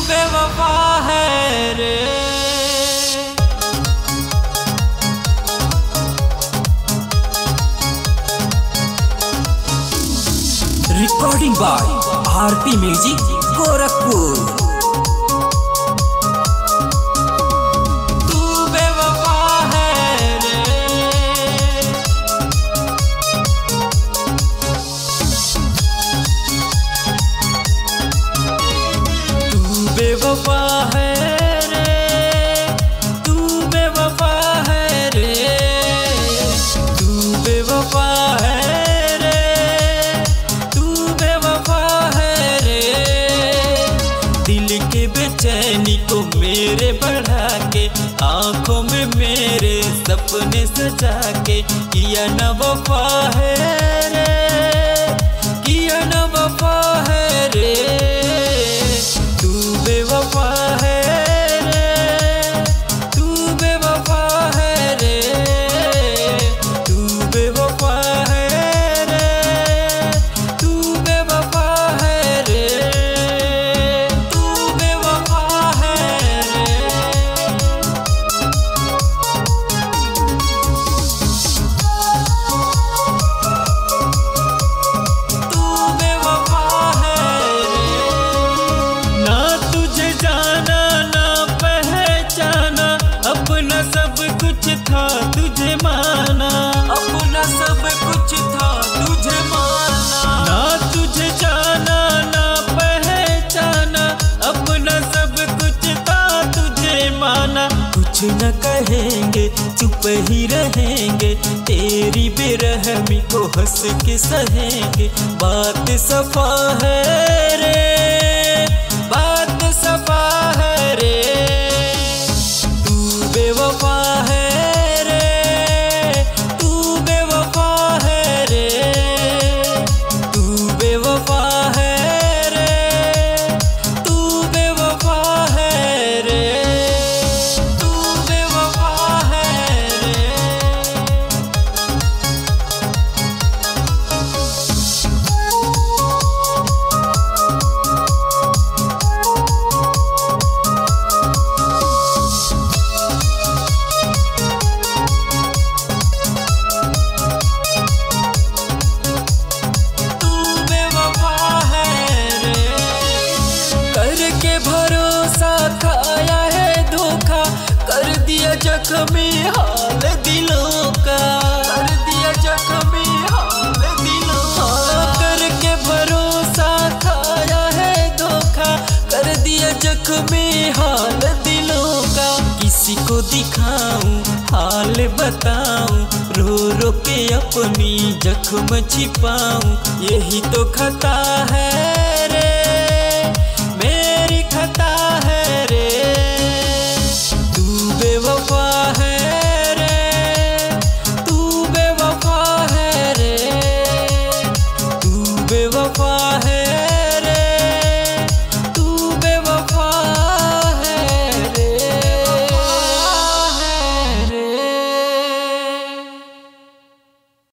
बेवफा है रे। Recording by RP music Gorakhpur. बेवफा है रे, तू बेवफा है रे, तू बेवफा है रे, तू बेवफा है रे। दिल के बेचैनी को मेरे बढ़ा के, आंखों में मेरे सपने सजा के, किया न वफा है रे, किया न वफा है रे। बेवफा है रे, तू बेवफा है रे, तू बेवफा है रे, तू बेवफा है रे, तू बेवफा है रे। तू बेवफा है रे। ना तुझे जाना ना पहचाना, अपना सब कुछ था तुझे माना, अपना सब कुछ था तुझे माना। ना तुझे जाना ना पहचाना, अपना सब कुछ था तुझे माना। कुछ न कहेंगे चुप ही रहेंगे, तेरी बेरहमी को हंस के सहेंगे। बात सफा है रे, बात सफा है रे, तू बेवफा है रे, तू बेवफा है रे, तू बेवफा है रे, तू बेवफा है रे, तू बेवफा है रे। करके भरोसा खाया है धोखा, कर दिया जख्मी हाल दिलों का, कर दिया जख्मी हाल दिलों का। करके भरोसा खाया है धोखा, कर दिया जख्मी हाल दिलों का। किसी को दिखाऊं हाल बताऊं, रो रो के अपनी जख्म छिपाऊं, यही तो खता है रे, मेरी खता है रे। तू बेवफा है